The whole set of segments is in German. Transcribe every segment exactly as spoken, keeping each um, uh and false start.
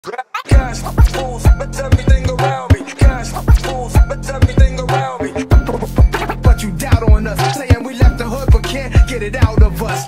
Cash fools, but everything around me. Cash fools, but everything around me. But you doubt on us, saying we left the hood but can't get it out of us.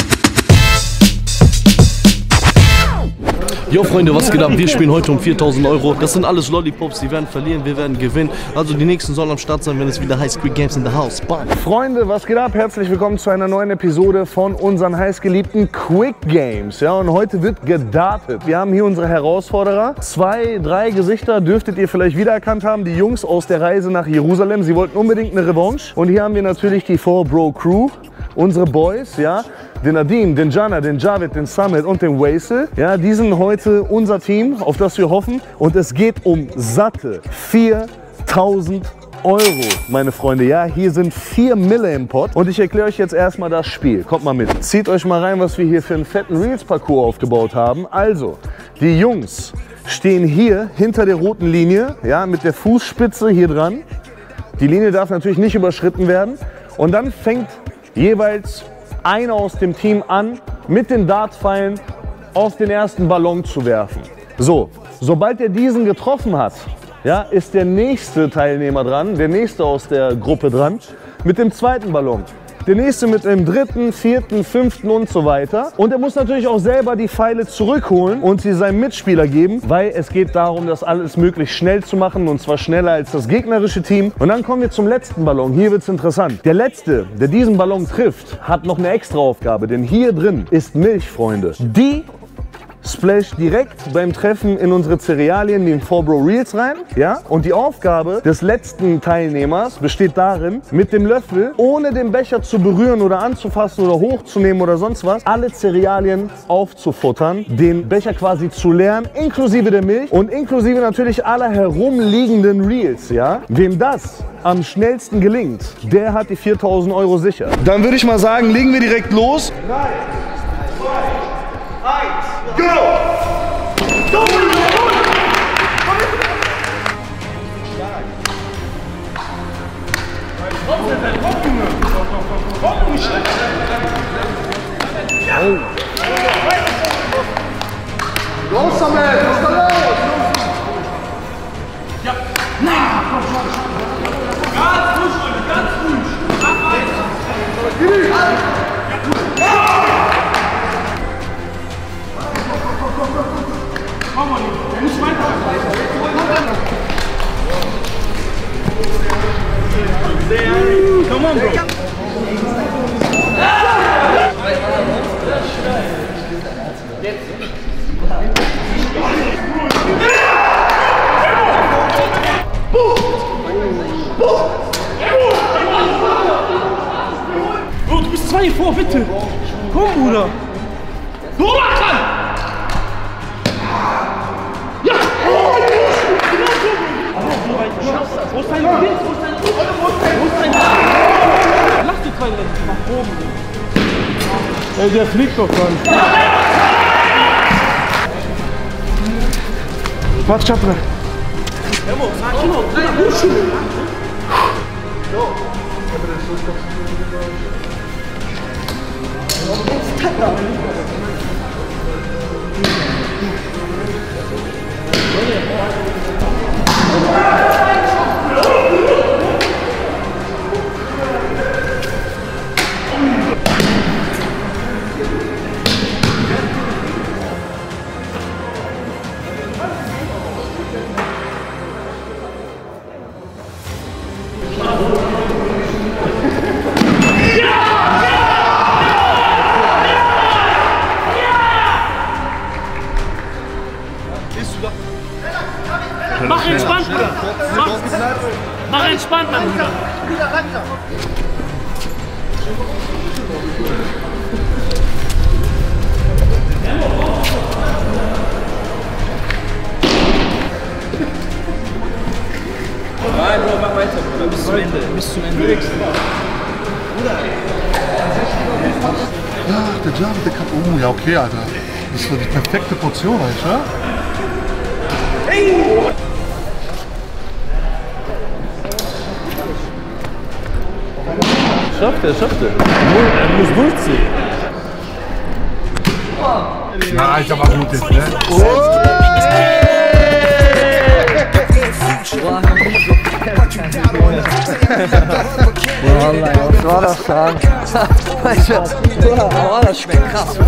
Jo Freunde, was geht ab? Wir spielen heute um viertausend Euro. Das sind alles Lollipops, die werden verlieren, wir werden gewinnen. Also die nächsten sollen am Start sein, wenn es wieder heißt Quick Games in the House. Bam. Freunde, was geht ab? Herzlich willkommen zu einer neuen Episode von unseren heißgeliebten Quick Games. Ja, und heute wird gedartet. Wir haben hier unsere Herausforderer. Zwei, drei Gesichter dürftet ihr vielleicht wiedererkannt haben. Die Jungs aus der Reise nach Jerusalem. Sie wollten unbedingt eine Revanche. Und hier haben wir natürlich die four Bro Crew. Unsere Boys, ja, den Nadim, den Jana, den Javid, den Samit und den Waisel. Ja, die sind heute unser Team, auf das wir hoffen. Und es geht um satte viertausend Euro, meine Freunde. Ja, hier sind vier Mille im Pot. Und ich erkläre euch jetzt erstmal das Spiel. Kommt mal mit. Zieht euch mal rein, was wir hier für einen fetten Reels-Parcours aufgebaut haben. Also, die Jungs stehen hier hinter der roten Linie, ja, mit der Fußspitze hier dran. Die Linie darf natürlich nicht überschritten werden. Und dann fängt jeweils einer aus dem Team an, mit den Dartpfeilen auf den ersten Ballon zu werfen. So, sobald er diesen getroffen hat, ja, ist der nächste Teilnehmer dran, der nächste aus der Gruppe dran, mit dem zweiten Ballon. Der nächste mit dem dritten, vierten, fünften und so weiter. Und er muss natürlich auch selber die Pfeile zurückholen und sie seinem Mitspieler geben, weil es geht darum, das alles möglichst schnell zu machen, und zwar schneller als das gegnerische Team. Und dann kommen wir zum letzten Ballon. Hier wird es interessant. Der letzte, der diesen Ballon trifft, hat noch eine extra Aufgabe, denn hier drin ist Milch, Freunde. Die splash direkt beim Treffen in unsere Cerealien, den four Bro Reels rein. Ja? Und die Aufgabe des letzten Teilnehmers besteht darin, mit dem Löffel, ohne den Becher zu berühren oder anzufassen oder hochzunehmen oder sonst was, alle Cerealien aufzufuttern, den Becher quasi zu leeren, inklusive der Milch und inklusive natürlich aller herumliegenden Reels. Ja? Wem das am schnellsten gelingt, der hat die viertausend Euro sicher. Dann würde ich mal sagen, legen wir direkt los. drei, zwei, eins. Go! Go! Los damit! Was ist da los? Ja! Na! Ganz ruhig, Leute, ganz ruhig! Mach weiter! Ja, gut! Komm mal, der muss weiter. Komm on, Bro. Bro, du bist zwei vor, bitte. Komm, Bruder. Hochmachen! Wo ist dein Kind? Wo ist dein Kind? Wo ist dein Kind? Lass die zwei Leute nach oben. Ey, der fliegt doch gar nicht. Warte, Chapre. Emo, sag Kino. Mach entspannt, Bruder! Mach, mach entspannt, mein Bruder! Wieder langsam! Nein, Bro, mach weiter, Bruder, bis zum Ende, bis zum Ende. Bruder! Ach, der Javid, der kann... Oh, ja, okay, Alter. Das war die perfekte Portion, Alter. Hey! Schafft er, schafft er. Er muss durchziehen. Ja, Alter, war gut jetzt, ne? Oh! das sagen. Oh, das schmeckt krass.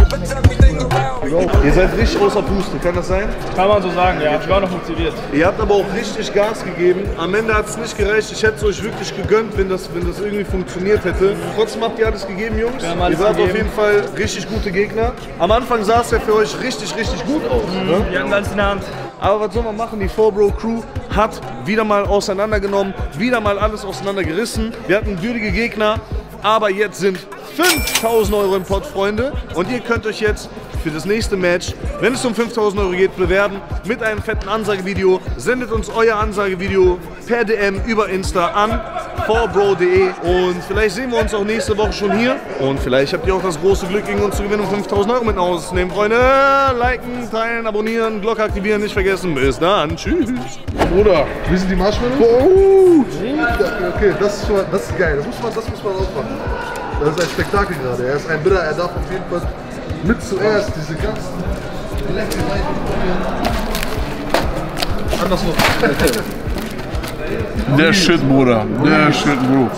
Ihr seid richtig außer Puste, kann das sein? Kann man so sagen, ja. Ich war noch motiviert. Ihr habt aber auch richtig Gas gegeben. Am Ende hat es nicht gereicht. Ich hätte es euch wirklich gegönnt, wenn das, wenn das irgendwie funktioniert hätte. Trotzdem habt ihr alles gegeben, Jungs. Wir haben alles ihr wart gegeben. auf jeden Fall richtig gute Gegner. Am Anfang sah es ja für euch richtig, richtig gut aus. Mhm, Ne? wir hatten alles in der Hand. Aber was soll man machen? Die four Bro Crew hat wieder mal auseinandergenommen, wieder mal alles auseinandergerissen. Wir hatten würdige Gegner, aber jetzt sind fünftausend Euro im Pott, Freunde. Und ihr könnt euch jetzt für das nächste Match, wenn es um fünftausend Euro geht, bewerben mit einem fetten Ansagevideo. Sendet uns euer Ansagevideo per D M über Insta an four bro punkt de und vielleicht sehen wir uns auch nächste Woche schon hier. Und vielleicht habt ihr auch das große Glück, gegen uns zu gewinnen und fünftausend Euro mit nach Hause zu nehmen, Freunde. Liken, teilen, abonnieren, Glocke aktivieren, nicht vergessen. Bis dann. Tschüss. Bruder, wie sind die Marshmallows? Oh. Okay, das ist, schon mal, das ist geil. Das muss man, das muss man aufmachen. Das ist ein Spektakel gerade. Er ist ein Bitter, er darf auf jeden Fall mit zuerst diese ganzen Leckereien probieren. Anders noch. Der Shit, Bruder. Der Shit, Bro.